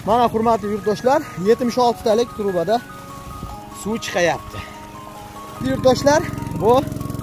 Mana hurmatli yurtdoshlar, 76 talik trubada suv chiqayapti. Yurtdoshlar, bu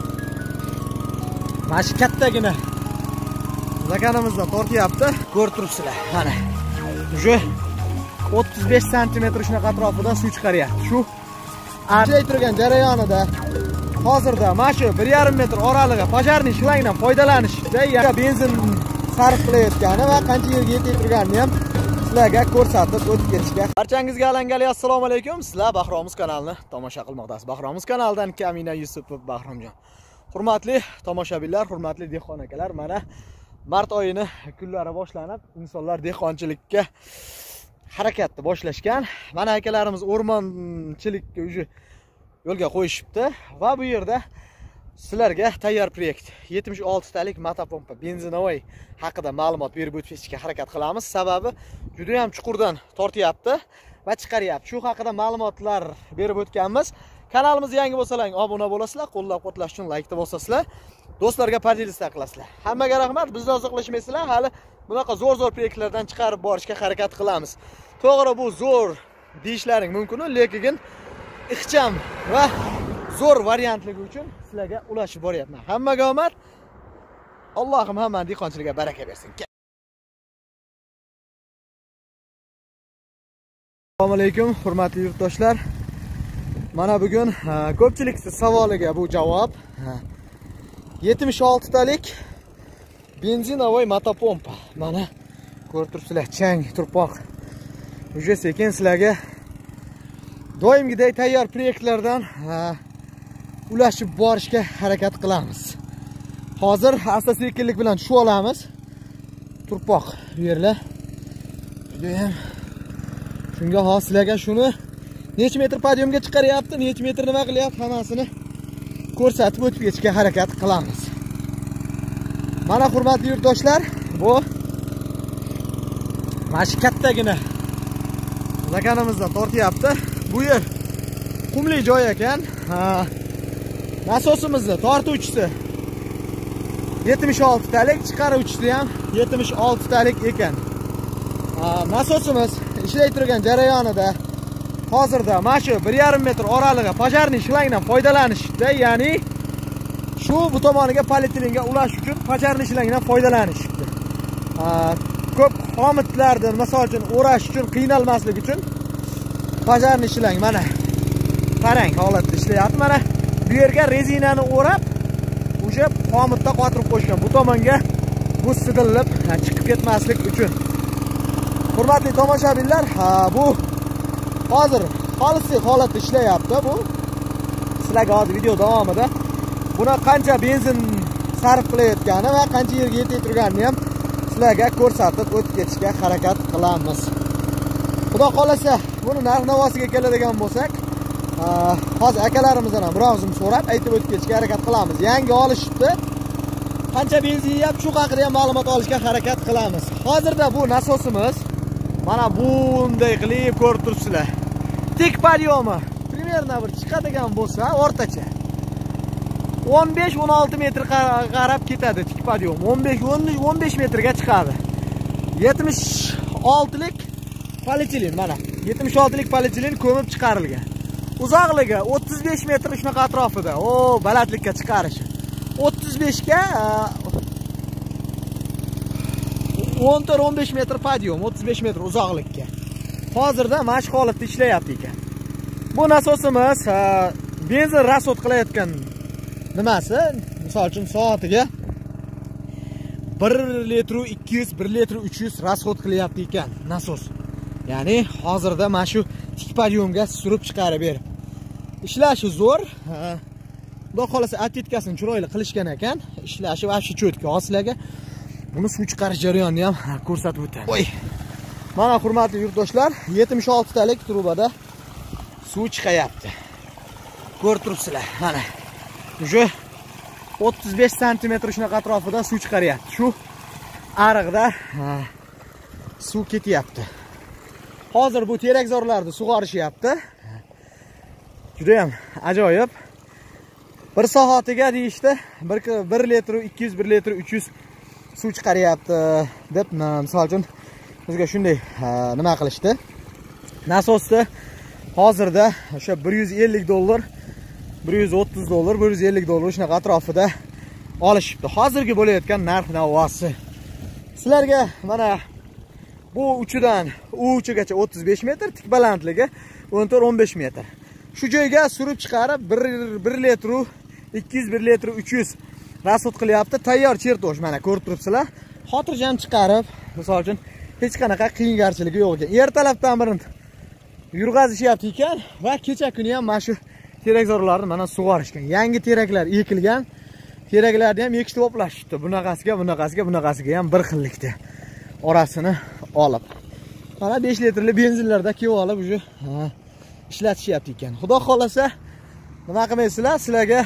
mana shu kattagina zakanimizdan tortyapti. Ko'rib turibsizlar. Mana уже 35 sm shunaqa atrofidan suv chiqaryapti. Shu ajray turgan jarayonida hozirda mana shu 1,5 metr oralig'i pojarniy shlangdan foydalanishda benzin sarf qilayotgani va qancha yerga yetib turganini ham sizlarga ko'rsatib o'tib ketishga. Barchangizga alangali assalomu alaykum. Sizlar Bahromiz kanalini tomosha qilmoqdasiz. Bahromiz kanalidan Kamina Yusupov Bahromjon. Hurmatli tomoshabinlar, hurmatli dehqon akalar, mana mart oyini kunlari boshlanib, insonlar dehqonchilikka harakatni boshlashgan. Mana akalarimiz o'rmonchilikka уже yo'lga qo'yishibdi va bu yerda sizlarga tayyor proyekt 76 talik motopompa benzinovoy haqida ma'lumot berib o'tishga harakat qilamiz. Sababi juda ham chuqurdan tortyapti va chiqaryapti. Shu haqida ma'lumotlar berib o'tganmiz. Kanalimizga yangi bo'lsalar, obuna bo'lasizlar, qo'llab-quvvatlash uchun like bosasizlar, do'stlarga podelista qilasizlar. Hammaga rahmat. Bizni oziqlashmaysizlar, hali bunaqa zo'r proyektlardan chiqarib borishga harakat qilamiz. To'g'ri, bu zo'r deyishlaring mumkin, lekin ixcham va zo'r variantligi uchun sizlarga ulashib boryapman. Hammaga omad. Allohim hammani dehqonchilikka baraka bersin. Assalomu alaykum, hurmatli yurtdoshlar. Mana bugun ko'pchilik savoliga bu javob. 76 talik benzinovoy motopompa. Mana ko'rib turibsizlar, chang, turpoq. Уже sekin sizlarga doimgidek tayyor proyektlardan ulashib borishga harakat qilamiz. Hozir asta-sekinlik bilan tushib olamiz. Turpoq bu yerlar. Judayam shunga hozir sizlarga shuni necha metr podiumga chiqaryapti, necha metr nima qilyapti, hammasini ko'rsatib o'tib ketishga harakat qilamiz. Mana hurmatli yurtdoshlar, bu mana shu kattagina zakanimizdan tortyapti. Bu yer qumli joy ekan. Nasosimizni tortuvchisi 76 talik, chiqaruvchisi ham 76 talik ekan. Nasosimiz ishlay turgan jarayonida hozirda mana shu 1,5 metr oralig'i pojarniy shlangdan foydalanishda, ya'ni shu bu tomoniga polietilenga ulash uchun pojarniy shlangdan foydalanishibdi. Ko'p xomutlardan, misol uchun o'rash uchun qiynalmaslik uchun pojarniy shlang mana qarang holatda ishlayapti. Mana bu yerga rezinani o'rab, o'sha xomutda qotirib qo'yishgan. Bu tomonga bu sig'ilib chiqib ketmaslik uchun. Hurmatli tomoshabinlar, bu hozir xolislik holatda ishlayapti. Bu sizlarga hozir video davomida buni qancha benzin sarf qilayotgani va qancha yerga yetib turganini ham sizlarga ko'rsatib o'tib ketishga harakat qilamiz. Xudo xolasa, buni narx-navosiga keladigan bo'lsak, hozir akalarimizdan ham birovzim so'rab aytib o'tib ketishga harakat qilamiz. Yangi olishibdi. Qancha benzin yeyapti, shu haqida ham ma'lumot olishga harakat qilamiz. Hozirda bu nasosimiz mana bunday qilib ko'rib turibsizlar. Tik podyomi примерно bir chiqadigan bo'lsa, o'rtacha 15-16 metr qarab ketadi tik podyom. 15 metrga chiqadi. 76 lik polietilen mana. 76 lik polietilen ko'mib chiqarilgan. Uzoqligi 35 metr shunaqa atrofida. O, balandlikka chiqarishi. 35 ga 14-15 metr podyom, 35 metr uzoqlikka. Hozirda mana shu holatda ishlayapti ekan. Bu nasosimiz benzin rasxod qilayotgan nimasi? Misol uchun soatiga 1 litr 200, 1 litr 300 rasxod qilyapti ekan nasos. Ya'ni hozirda mana shu tik podyomga surib chiqarib berib. Ishlashi zo'r. Xudo xolasa atletikasini chiroyli qilishgan ekan. Ishlashi va shu cho'tka. Hozirlarga buni suv chiqarish jarayonini ham ko'rsatib o'taman. Voy. Mana hurmatli yurtdoshlar, 76 talik trubada suv chiqayapti. Ko'rib turibsizlar. Mana уже 35 sm shunaqa atrofida suv chiqaryapti. Shu ariqda suv ketyapti. Hozir bu terakzorlarni sug'orishyapti. Juda ham ajoyib. 1 soatiga deyishdi, 1 litr 200, 1 litr 300 suv chiqaryapti deb, misol uchun bizga shunday nima qilishdi. Nasosni hozirda o'sha $150, $130, $150 shunaqa atrofida olishibdi. Hozirgi bo'layotgan narx-navosi. Sizlarga mana bu uchidan u uchigacha 35 metr, tik balandligi 14-15 metr. Shu joyga surib chiqarib 1 litr, 201 litr 300 rasxod qilyapti. Tayyor chertoj mana ko'rib turibsizlar. Xotirjam chiqarib, misol uchun hech qanaqa qiyngarchiligi yo'q ekan. Ertalabdan birin yurg'azishyapti ekan va kecha kuni ham mana shu terakzorlarni mana sug'orishgan. Yangi teraklar ekilgan. Teraklarni ham ekishni to'plashibdi. Bunaqasiga ham bir xillikda orasini olib. Mana 5 litrli benzinlarda kelib olib уже ishlatishyapti ekan. Xudo xolasa nima qilmaysizlar, sizlarga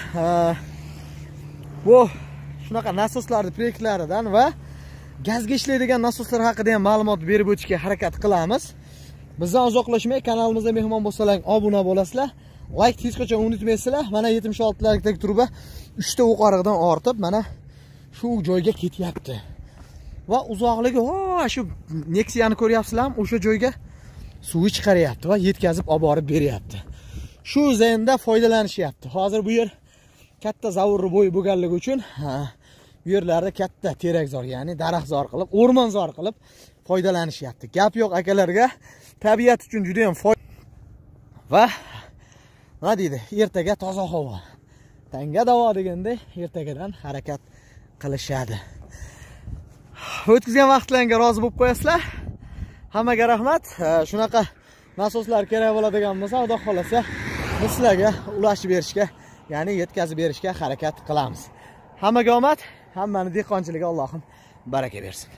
bu shunaqa nasoslarning proyektlaridan va gazga ishlaydigan nasoslar haqida ham ma'lumot berib o'tishga harakat qilamiz. Bizdan uzoqlashmay, kanalimizga mehmon bo'lsalar, obuna bo'lasizlar. Like hech qachon unutmaysizlar. Mana 76 likdagi turba 3 ta o'qariqdan ortib, mana shu joyga ketyapti. Va uzoqligi shu Nexia'ni ko'ryapsizlarmi? O'sha joyga suv chiqaryapti va yetkazib olib borib beryapti. Shu zaynda foydalanishyapti. Hozir bu yer katta zavurri bo'y bo'lganligi uchun bu yerlarda katta terakzor, ya'ni daraxtzor qilib, o'rmonzor qilib foydalanishyapti. Gap yo'q akalarga, tabiat uchun juda ham foyda. Va nima deydi? Ertaga toza havo, tanga davo deganda ertagadan harakat qilishadi. O'tkazgan vaqtlaringga rozi bo'lib qo'yasizlar. Hammaga rahmat. Shunaqa nasoslar kerak bo'ladigan bo'lsa, Xudo xolasa biz sizlarga ulashib berishga, ya'ni yetkazib berishga harakat qilamiz. Hammaga omad, hammani dehqonchiligiga Allohim baraka bersin.